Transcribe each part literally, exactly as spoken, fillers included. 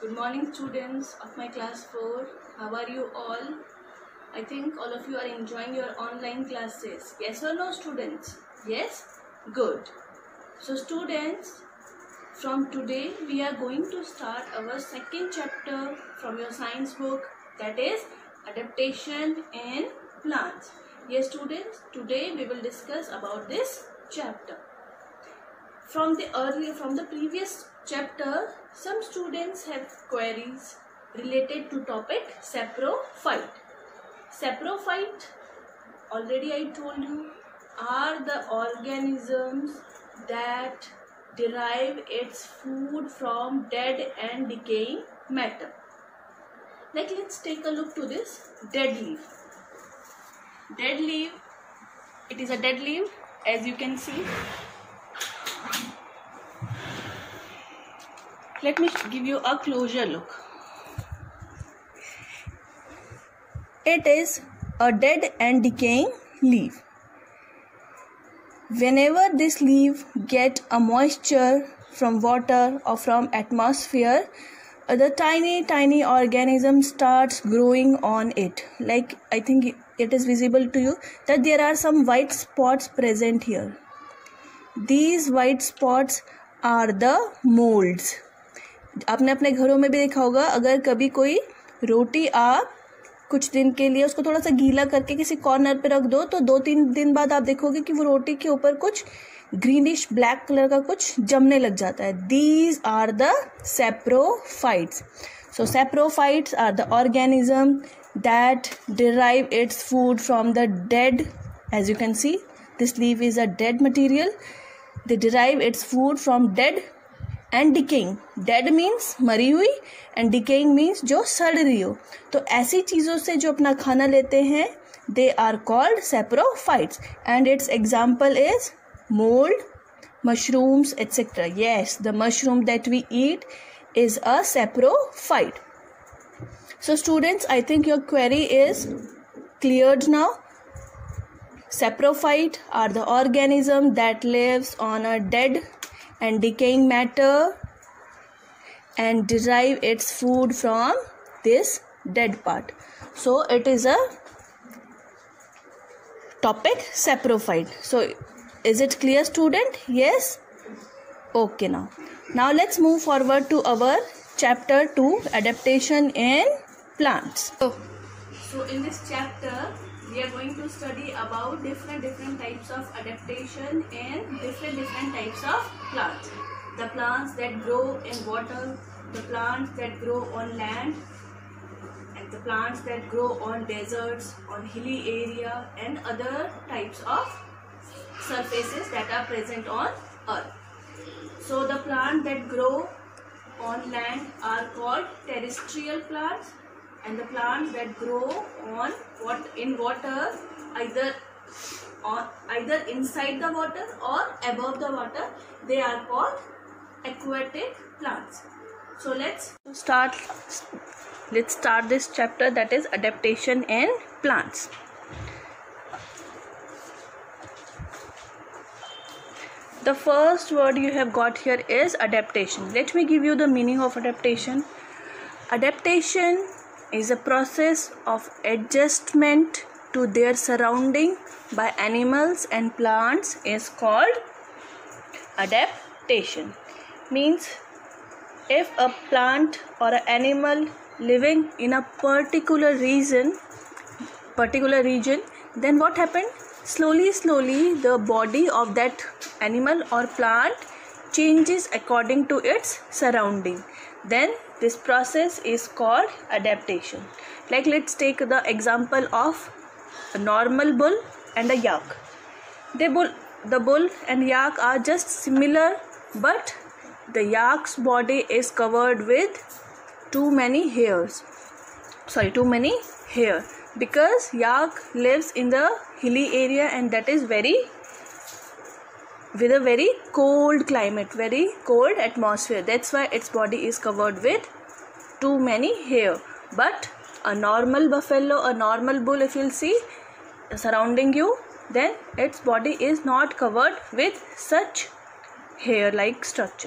Good morning, students of my class four. How are you all? I think all of you are enjoying your online classes. Yes or no, students? Yes? Good. So students, from today we are going to start our second chapter from your science book, that is adaptation in plants. Yes students, today we will discuss about this chapter. From the earlier, from the previous chapter, some students have queries related to topic saprophyte. Saprophyte, already I told you, are the organisms that derive its food from dead and decaying matter. Like, let's take a look to this dead leaf. Dead leaf, it is a dead leaf, as you can see. Let me give you a closer look. It is a dead and decaying leaf. Whenever this leaf get a moisture from water or from atmosphere, the tiny tiny organism starts growing on it. Like, I think it is visible to you that there are some white spots present here. These white spots are the molds. आपने अपने घरों में भी देखा होगा, अगर कभी कोई रोटी आप कुछ दिन के लिए उसको थोड़ा सा गीला करके किसी कॉर्नर पे रख दो तो दो तीन दिन बाद आप देखोगे कि वो रोटी के ऊपर कुछ ग्रीनिश ब्लैक कलर का कुछ जमने लग जाता है. These are the saprophytes. So saprophytes are the organism that derive its food from the dead. As you can see, this leaf is a dead material. They derive its food from dead and decaying. Dead means मरी हुई and decaying means जो सड़ रही हो. तो ऐसी चीज़ों से जो अपना खाना लेते हैं, they are called saprophytes. And its example is mold, mushrooms, et cetera. Yes, the mushroom that we eat is a saprophyte. So students, I think your query is cleared now. Saprophyte are the organism that lives on a dead and decaying matter and derive its food from this dead part. So it is a topic saprophyte. So is it clear, student? Yes? Okay, now. Now let's move forward to our chapter two, adaptation in plants. So, so in this chapter, we are going to study about different different types of adaptation in different different types of plants. The plants that grow in water, the plants that grow on land, and the plants that grow on deserts, on hilly area, and other types of surfaces that are present on earth. So the plants that grow on land are called terrestrial plants, and the plants that grow on what in water, either on either inside the water or above the water, they are called aquatic plants. So let's start let's start this chapter, that is adaptation in plants. The first word you have got here is adaptation. Let me give you the meaning of adaptation. Adaptation is a process of adjustment to their surrounding by animals and plants is called adaptation. Means if a plant or an animal living in a particular region, particular region, then what happened? Slowly, slowly the body of that animal or plant changes according to its surrounding. Then this process is called adaptation. Like, let's take the example of a normal bull and a yak. The bull, the bull and yak are just similar, but the yak's body is covered with too many hairs. Sorry, too many hair. Because yak lives in the hilly area, and that is very with a very cold climate, very cold atmosphere. That's why its body is covered with too many hair. But a normal buffalo, a normal bull, if you'll see surrounding you, then its body is not covered with such hair like structures.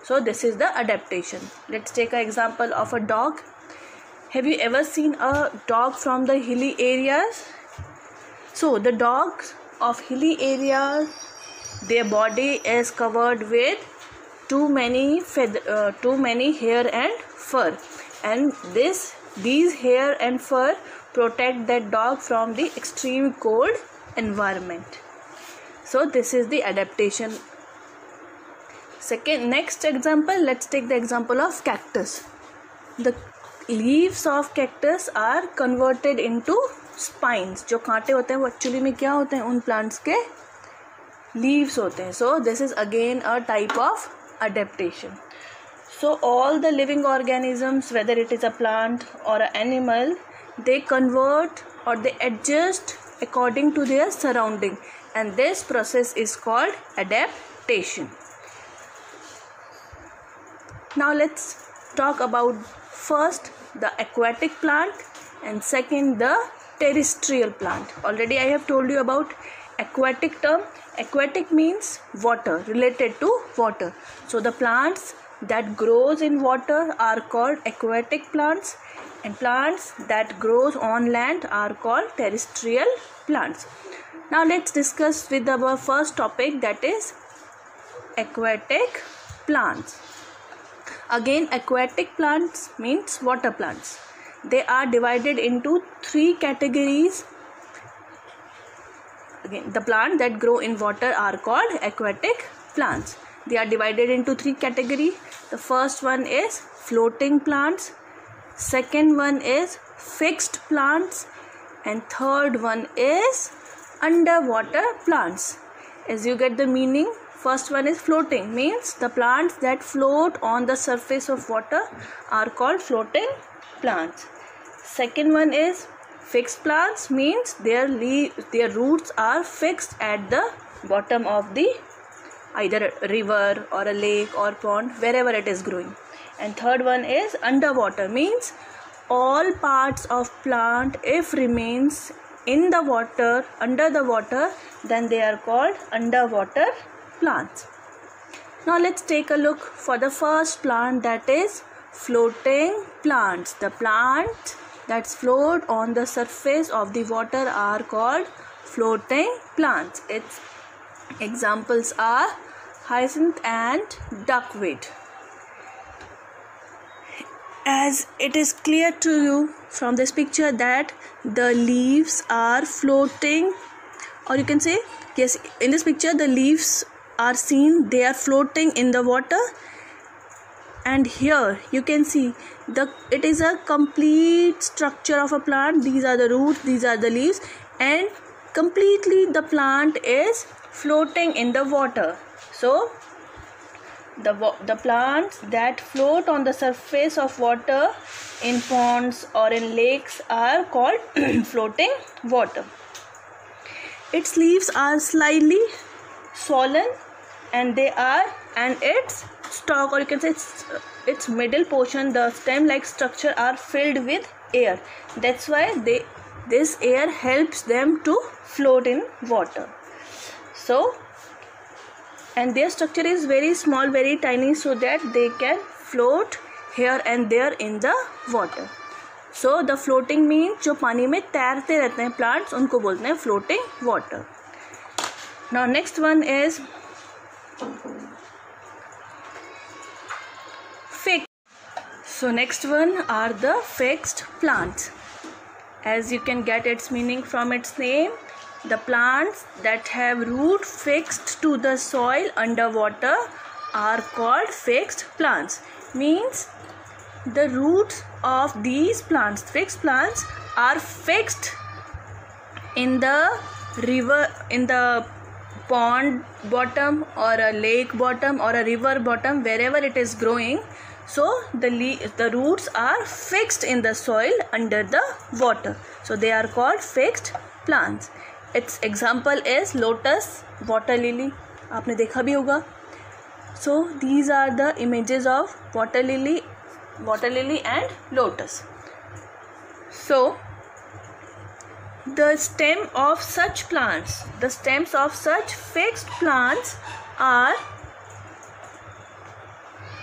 So this is the adaptation. Let's take an example of a dog. Have you ever seen a dog from the hilly areas? So the dogs of hilly areas, their body is covered with too many feather, uh, too many hair and fur, and this these hair and fur protect that dog from the extreme cold environment. So this is the adaptation. Second, next example, let's take the example of cactus. The leaves of cactus are converted into spines. जो कांटे होते हैं वो actually में क्या होते हैं? उन प्लांट्स के leaves होते हैं. So this is again a type of adaptation. So all the living organisms, whether it is a plant or an animal, they convert or they adjust according to their surrounding, and this process is called adaptation. Now let's talk about first the aquatic plant and second the terrestrial plant. Already I have told you about aquatic term. Aquatic means water, related to water. So the plants that grows in water are called aquatic plants, and plants that grows on land are called terrestrial plants. Now let's discuss with our first topic, that is aquatic plants. Again, aquatic plants means water plants. They are divided into three categories. Again, the plants that grow in water are called aquatic plants. They are divided into three categories. The first one is floating plants, second one is fixed plants, and third one is underwater plants. As you get the meaning, first one is floating, means the plants that float on the surface of water are called floating plants. Second one is fixed plants, means their leaves, their roots are fixed at the bottom of the either a river or a lake or pond, wherever it is growing. And third one is underwater, means all parts of plant if remains in the water, under the water, then they are called underwater plants. Now let's take a look for the first plant, that is floating plants. The plants that float on the surface of the water are called floating plants. Its examples are hyacinth and duckweed. As it is clear to you from this picture that the leaves are floating, or you can say, yes, in this picture the leaves are seen, they are floating in the water, and here you can see the it is a complete structure of a plant. These are the roots, these are the leaves, and completely the plant is floating in the water. So the the plants that float on the surface of water in ponds or in lakes are called floating water. Its leaves are slightly swollen, and they are and its stalk, or you can say its, its middle portion, the stem like structure, are filled with air. That's why they this air helps them to float in water. So, and their structure is very small, very tiny, so that they can float here and there in the water. So the floating means जो पानी में तैरते रहते हैं plants, उनको बोलते हैं floating water. Now next one is fixed. So next one are the fixed plants. As you can get its meaning from its name, the plants that have root fixed to the soil underwater are called fixed plants. Means the roots of these plants, fixed plants, are fixed in the river, in the pond bottom or a lake bottom or a river bottom, wherever it is growing. So the the roots are fixed in the soil under the water. So they are called fixed plants. Its example is lotus, water lily. आपने देखा भी होगा. So these are the images of water lily, water lily and lotus. So the stem of such plants, the stems of such fixed plants are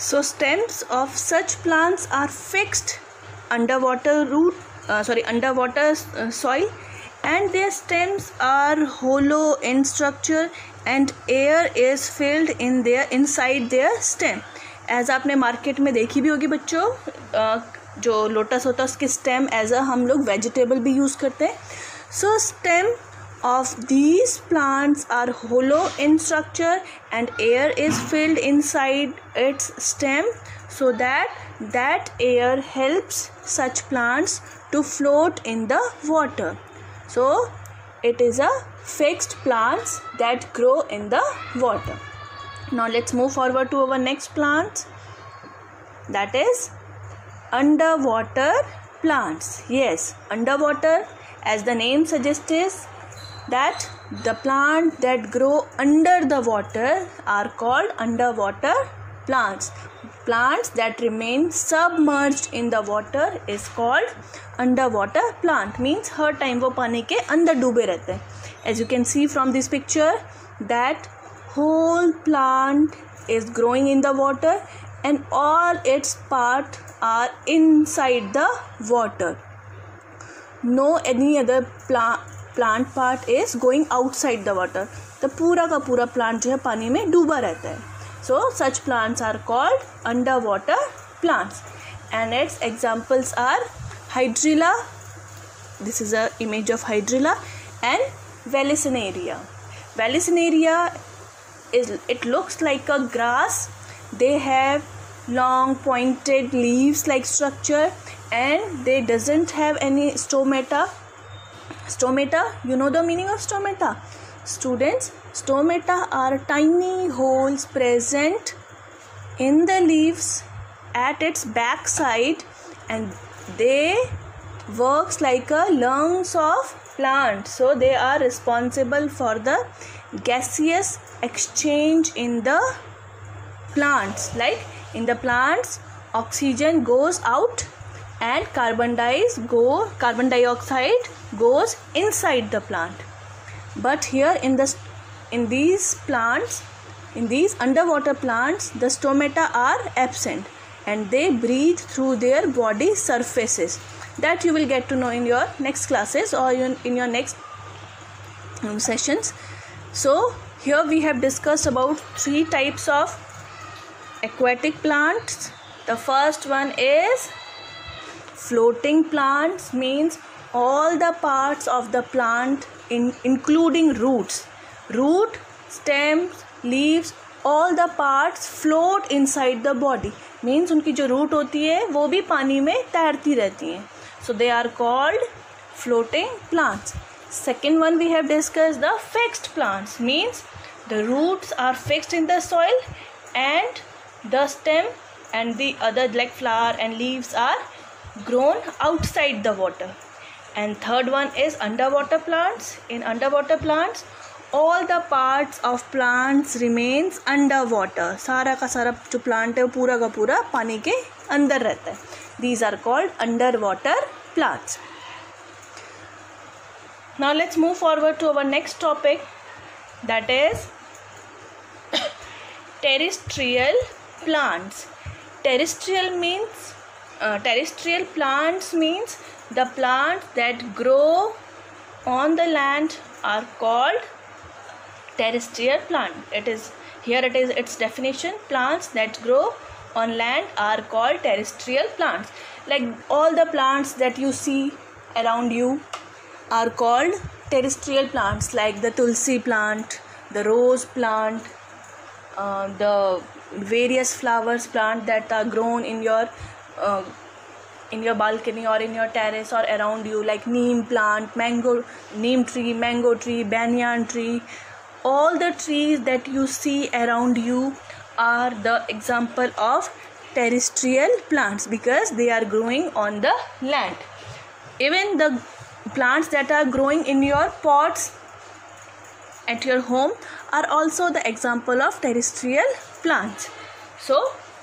So stems of such plants are fixed underwater root uh, sorry underwater uh, soil, and their stems are hollow in structure and air is filled in their inside their stem. As आपने market में देखी भी होगी बच्चों, uh, जो lotus होता है उसकी स्टेम एज अ हम लोग वेजिटेबल भी यूज़ करते हैं. So stem of these plants are hollow in structure and air is filled inside its stem, so that that air helps such plants to float in the water. So it is a fixed plants that grow in the water. Now let's move forward to our next plant, that is underwater plants. Yes, underwater, as the name suggests, that the plant that grow under the water are called underwater plants. Plants that remain submerged in the water is called underwater plant. Means हर time वो पानी के अंदर डूबे रहते हैं. As you can see from this picture, that whole plant is growing in the water and all its parts are inside the water. No any other plant plant part is going outside the water. तो पूरा का पूरा plant जो है पानी में डूबा रहता है. So such plants are called under water plants, and its examples are hydrilla, this is a image of hydrilla, and vallisneria. Vallisneria is it looks like a grass. They have long pointed leaves like structure and they doesn't have any stomata. Stomata, you know the meaning of stomata? Students, stomata are tiny holes present in the leaves at its back side, and they works like a lungs of plant. So they are responsible for the gaseous exchange in the plants. Like in the plants, oxygen goes out and carbon dioxide go carbon dioxide goes inside the plant. But here in the in these plants, in these underwater plants, the stomata are absent and they breathe through their body surfaces. That you will get to know in your next classes or in, in your next um, sessions. So here we have discussed about three types of aquatic plants. The first one is floating plants, means all the parts of the plant in including roots, root, stems, leaves, all the parts float inside the body. Means उनकी जो root होती है वो भी पानी में तैरती रहती हैं. So they are called floating plants. Second one we have discussed the fixed plants, means the roots are fixed in the soil and the stem and the other like flower and leaves are grown outside the water. And third one is underwater plants. In underwater plants, all the parts of plants remains underwater. सारा का सारा जो plant है वो पूरा का पूरा पानी के अंदर रहता है. These are called underwater plants. Now let's move forward to our next topic, that is terrestrial plants. Terrestrial means uh, terrestrial plants means the plants that grow on the land are called terrestrial plant. It is here it is its definition. Plants that grow on land are called terrestrial plants. Like all the plants that you see around you are called terrestrial plants, like the tulsi plant, the rose plant, uh, the various flowers plant that are grown in your uh, in your balcony or in your terrace or around you, like neem plant, mango neem tree, mango tree, banyan tree. All the trees that you see around you are the example of terrestrial plants because they are growing on the land. Even the plants that are growing in your pots at your home are also the example of terrestrial plants. So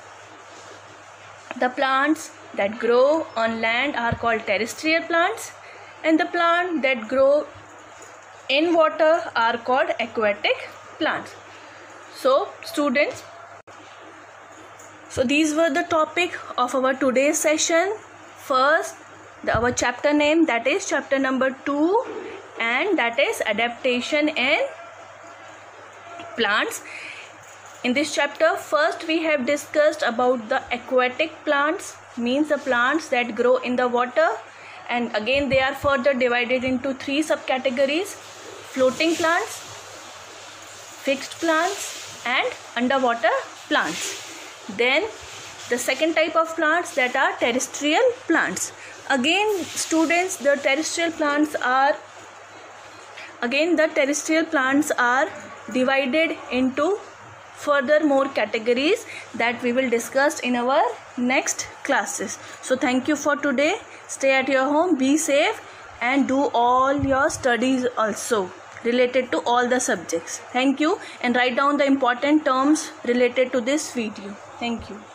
the plants that grow on land are called terrestrial plants, and the plants that grow in water are called aquatic plants. So students, So these were the topic of our today's session. First, the, our chapter name, that is chapter number two, and that is adaptation in plants. In this chapter, first we have discussed about the aquatic plants, means the plants that grow in the water, and again they are further divided into three subcategories: floating plants, fixed plants, and underwater plants. Then the second type of plants, that are terrestrial plants. Again students, the terrestrial plants are again the terrestrial plants are divided into further more categories that we will discuss in our next classes. So thank you for today. Stay at your home, be safe, and do all your studies also related to all the subjects. Thank you, and write down the important terms related to this video. Thank you.